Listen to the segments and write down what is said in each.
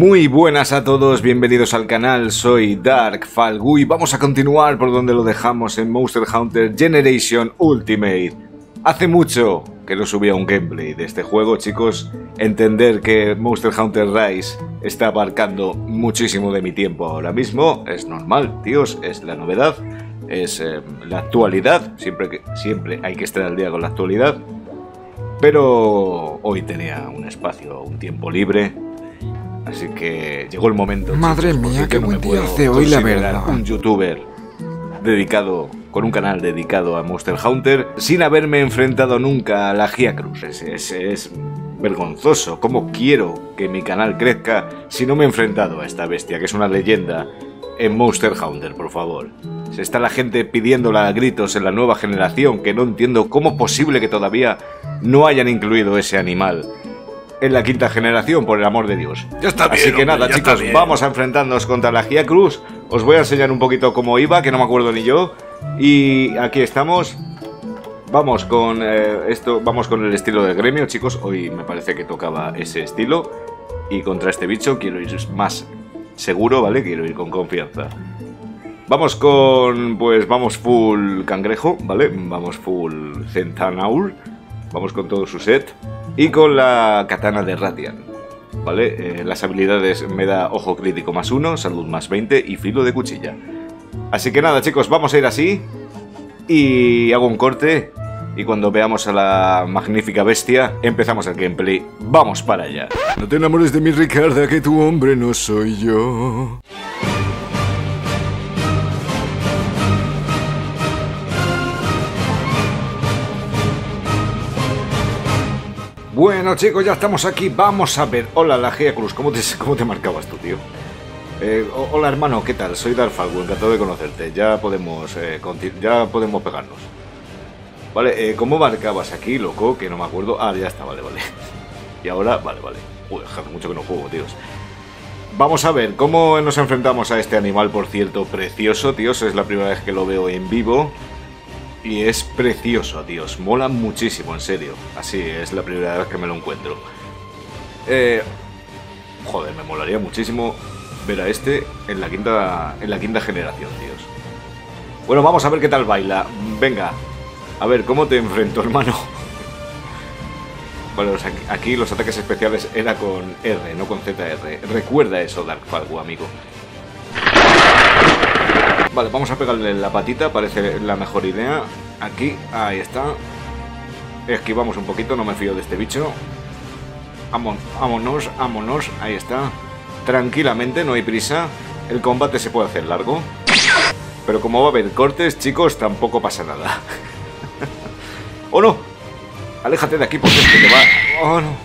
Muy buenas a todos, bienvenidos al canal, soy Dark Falgu y vamos a continuar por donde lo dejamos en Monster Hunter Generation Ultimate. Hace mucho que no subía un gameplay de este juego, chicos. Entender que Monster Hunter Rise está abarcando muchísimo de mi tiempo ahora mismo es normal, tíos, es la novedad, es la actualidad, siempre hay que estar al día con la actualidad. Pero hoy tenía un espacio, un tiempo libre. Así que llegó el momento. Madre chicos, mía, qué no buen me día puedo hace hoy, la considerar verdad. un youtuber dedicado, con un canal dedicado a Monster Hunter, sin haberme enfrentado nunca a la Giacruz. Es vergonzoso. ¿Cómo quiero que mi canal crezca si no me he enfrentado a esta bestia, que es una leyenda en Monster Hunter, por favor? Se está la gente pidiéndola a gritos en la nueva generación, que no entiendo cómo es posible que todavía no hayan incluido ese animal en la quinta generación, por el amor de Dios. Ya está bien, Así que nada, hombre, ya chicos, está bien. vamos a enfrentarnos contra la Giacruz. Os voy a enseñar un poquito cómo iba, que no me acuerdo ni yo. Y aquí estamos. Vamos con esto, vamos con el estilo de gremio, chicos. Hoy me parece que tocaba ese estilo. Y contra este bicho quiero ir más seguro, ¿vale? Quiero ir con confianza. Vamos con, pues vamos full cangrejo, ¿vale? Vamos full centanaur. Vamos con todo su set. Y con la katana de Radiant, ¿vale? Las habilidades me da ojo crítico +1, salud +20 y filo de cuchilla. Así que nada, chicos, vamos a ir así. Y hago un corte. Y cuando veamos a la magnífica bestia, empezamos el gameplay. ¡Vamos para allá! No te enamores de mí, Ricarda, que tu hombre no soy yo. Bueno, chicos, ya estamos aquí. Vamos a ver. Hola, la Giacruz. ¿Cómo te marcabas tú, tío? Hola, hermano. ¿Qué tal? Soy Dark Falgu. Encantado de conocerte. Ya podemos pegarnos. Vale, ¿cómo marcabas aquí, loco? Que no me acuerdo. Ah, ya está. Vale. Y ahora, vale. Uy, hace mucho que no juego, tíos. Vamos a ver cómo nos enfrentamos a este animal, por cierto, precioso, tíos. Es la primera vez que lo veo en vivo. Y es precioso, tíos. Mola muchísimo, en serio. Así, es la primera vez que me lo encuentro. Joder, me molaría muchísimo ver a este en la quinta generación, tíos. Bueno, vamos a ver qué tal baila. Venga. A ver, ¿cómo te enfrento, hermano? Bueno, aquí los ataques especiales era con R, no con ZR. Recuerda eso, Dark Falgu, amigo. Vale, vamos a pegarle la patita, parece la mejor idea. Aquí, ahí está. Esquivamos un poquito, no me fío de este bicho. Vámonos, ahí está. Tranquilamente, no hay prisa. El combate se puede hacer largo. Pero como va a haber cortes, chicos, tampoco pasa nada. ¡Oh, no! Aléjate de aquí porque es que te va... ¡Oh, no!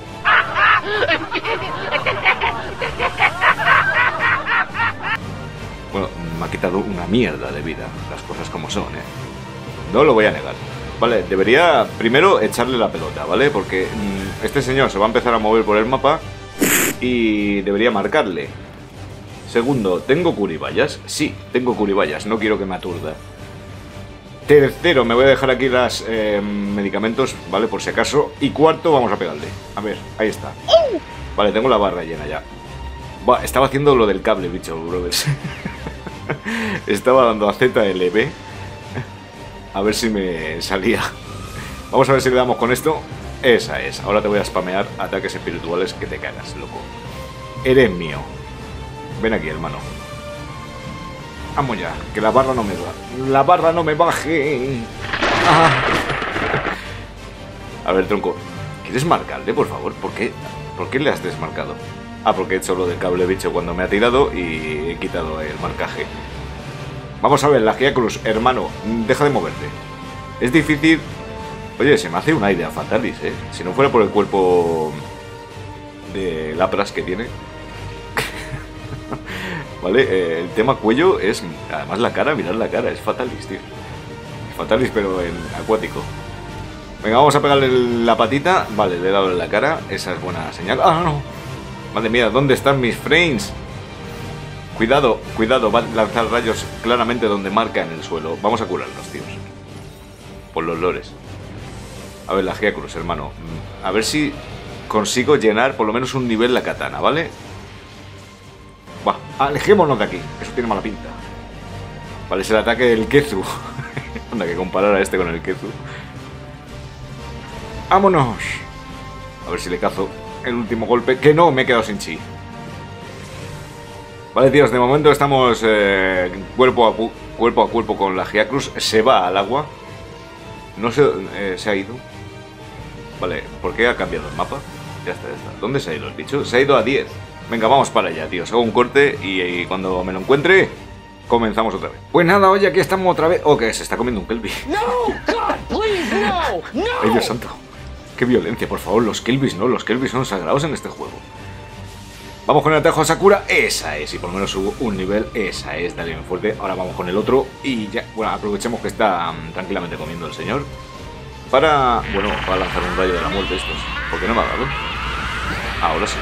Bueno, me ha quitado una mierda de vida, las cosas como son, ¿eh? No lo voy a negar. Vale, debería primero echarle la pelota, ¿vale? Porque este señor se va a empezar a mover por el mapa y debería marcarle. Segundo, ¿tengo curibayas? Sí, tengo curibayas, no quiero que me aturda. Tercero, me voy a dejar aquí los medicamentos, ¿vale? Por si acaso. Y cuarto, vamos a pegarle. A ver, ahí está. Vale, tengo la barra llena ya. Buah, estaba haciendo lo del cable, bicho, brothers. Estaba dando a ZLB. A ver si me salía. Vamos a ver si le damos con esto. Esa es. Ahora te voy a spamear ataques espirituales que te cagas, loco. Eres mío. Ven aquí, hermano. Vamos ya, que la barra no me va. La barra no me baje. Ah. A ver, tronco. ¿Quieres marcarle, por favor? ¿Por qué le has desmarcado? Ah, porque he hecho lo del cable bicho cuando me ha tirado y he quitado el marcaje. Vamos a ver, la Giacruz, hermano, deja de moverte. Es difícil... Oye, se me hace una idea Fatalis, ¿eh? Si no fuera por el cuerpo de lapras que tiene. Vale, el tema cuello es... Además la cara, mirad la cara, es Fatalis, tío. Es Fatalis, pero en acuático. Venga, vamos a pegarle la patita. Vale, le he dado en la cara, esa es buena señal. ¡Ah, no! Madre mía, ¿dónde están mis frames? Cuidado, va a lanzar rayos claramente donde marca en el suelo. Vamos a curarnos, tíos. Por los lores. A ver, la Giacruz, hermano. A ver si consigo llenar por lo menos un nivel la katana, ¿vale? Va, alejémonos de aquí. Eso tiene mala pinta. Vale, es el ataque del Kezu. Anda, que comparar a este con el Kezu. ¡Vámonos! A ver si le cazo el último golpe. Que no, me he quedado sin chi. Vale, tíos, de momento estamos cuerpo a cuerpo con la Giacrus. Se va al agua. No sé, se ha ido. Vale, ¿por qué ha cambiado el mapa? Ya está, ya está. ¿Dónde se ha ido el bicho? Se ha ido a 10. Venga, vamos para allá, tíos. Hago un corte y cuando me lo encuentre, comenzamos otra vez. Pues nada, oye, aquí estamos otra vez. Oh, que se está comiendo un Kelpie. No, God, please, no, no. Ay, Dios santo. Qué violencia, por favor. Los Kelpies no. Los Kelpies son sagrados en este juego. Vamos con el atajo a Sakura. Esa es. Y por lo menos subo un nivel. Esa es. Dale bien fuerte. Ahora vamos con el otro. Y ya. Bueno, aprovechemos que está tranquilamente comiendo el señor. Para... Bueno, para lanzar un rayo de la muerte estos. ¿Por qué no me ha dado? Ahora sí.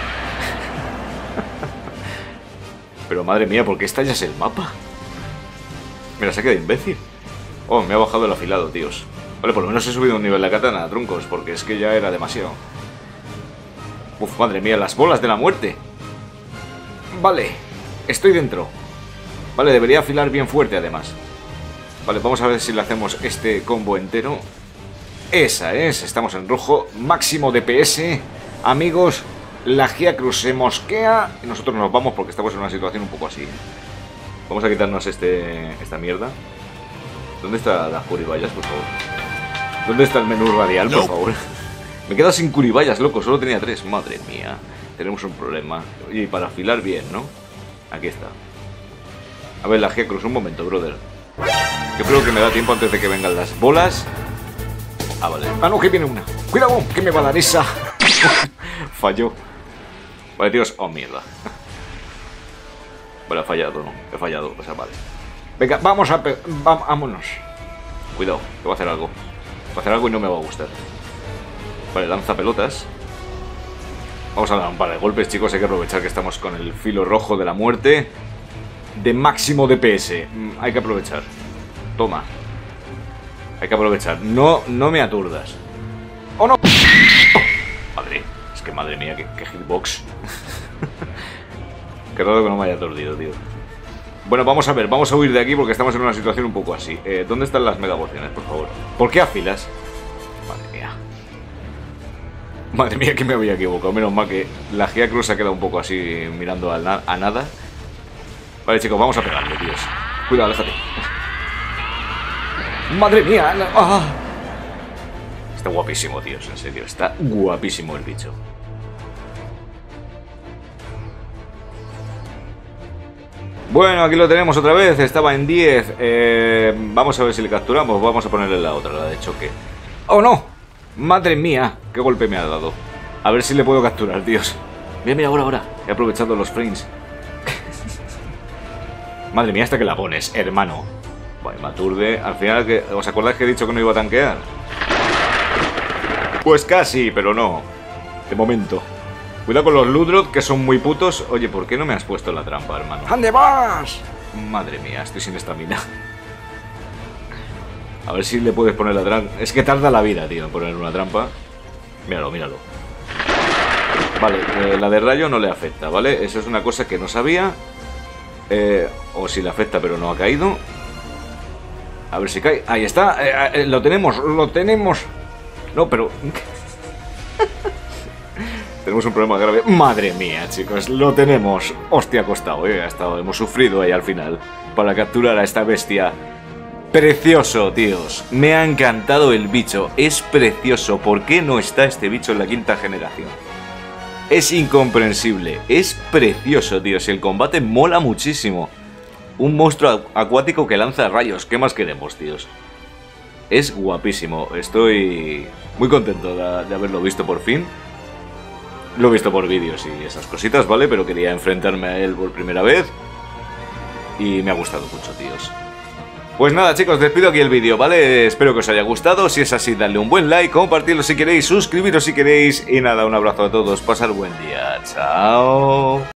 Pero madre mía, ¿por qué estallas el mapa? Mira, se ha quedado imbécil. Oh, me ha bajado el afilado, tíos. Vale, por lo menos he subido un nivel de katana, troncos, porque es que ya era demasiado. Uf, madre mía, las bolas de la muerte. Vale, estoy dentro. Vale, debería afilar bien fuerte además. Vale, vamos a ver si le hacemos este combo entero. Esa es, estamos en rojo. Máximo DPS. Amigos, la Giacrus se mosquea y nosotros nos vamos porque estamos en una situación un poco así. Vamos a quitarnos esta mierda. ¿Dónde está las curibayas, por favor? ¿Dónde está el menú radial, por favor? Me he quedado sin curibayas, loco, solo tenía 3. Madre mía, tenemos un problema. Y para afilar bien, ¿no? Aquí está. A ver, la Giacrus, un momento, brother. Yo creo que me da tiempo antes de que vengan las bolas. Ah, vale. Ah, no, que viene una. Cuidado, que me va a dar esa. Falló. Vale, tíos. Oh, mierda. Vale, ha fallado, ¿no? He fallado, o sea, vale. Venga, vamos a... vámonos. Cuidado, que voy a hacer algo. Voy a hacer algo y no me va a gustar. Vale, lanza pelotas. Vamos a dar un par de golpes, chicos. Hay que aprovechar que estamos con el filo rojo de la muerte. De máximo DPS. Hay que aprovechar. Toma. Hay que aprovechar. No me aturdas. ¡Oh, no! Madre. Es que madre mía, qué hitbox. Qué raro que no me haya aturdido, tío. Bueno, vamos a ver. Vamos a huir de aquí porque estamos en una situación un poco así. ¿Dónde están las mega pociones, por favor? ¿Por qué afilas? Madre mía. Madre mía, que me había equivocado. Menos mal que la Giacrus se ha quedado un poco así mirando a nada. Vale, chicos, vamos a pegarle, tíos. Cuidado, aléjate. ¡Madre mía! ¡Ah! Está guapísimo, tíos, en serio. Está guapísimo el bicho. Bueno, aquí lo tenemos otra vez. Estaba en 10. Vamos a ver si le capturamos. Vamos a ponerle la otra, la de choque. ¡Oh, no! ¡Madre mía! ¡Qué golpe me ha dado! A ver si le puedo capturar, tíos. Mira, ahora. He aprovechado los frames. Madre mía, hasta que la pones, hermano. Vale, me aturde. Al final, ¿os acordáis que he dicho que no iba a tanquear? Pues casi, pero no. De momento. Cuidado con los Ludroth, que son muy putos. Oye, ¿por qué no me has puesto la trampa, hermano? ¿Dónde vas? Madre mía, estoy sin estamina. A ver si le puedes poner la trampa. Es que tarda la vida, tío, en poner una trampa. Míralo. Vale, la de rayo no le afecta, ¿vale? Eso es una cosa que no sabía. O si le afecta, pero no ha caído. A ver si cae. Ahí está. Lo tenemos. No, pero... Tenemos un problema grave. Madre mía, chicos. Lo tenemos. Hostia, ha costado, hemos sufrido ahí al final para capturar a esta bestia. Precioso, tíos. Me ha encantado el bicho. Es precioso. ¿Por qué no está este bicho en la 5ª generación? Es incomprensible. Es precioso, tíos. Y el combate mola muchísimo. Un monstruo acuático que lanza rayos. ¿Qué más queremos, tíos? Es guapísimo. Estoy muy contento de haberlo visto por fin. Lo he visto por vídeos y esas cositas, ¿vale? Pero quería enfrentarme a él por primera vez. Y me ha gustado mucho, tíos. Pues nada, chicos, despido aquí el vídeo, ¿vale? Espero que os haya gustado. Si es así, dadle un buen like, compartirlo si queréis, suscribiros si queréis. Y nada, un abrazo a todos. Pasar buen día. Chao.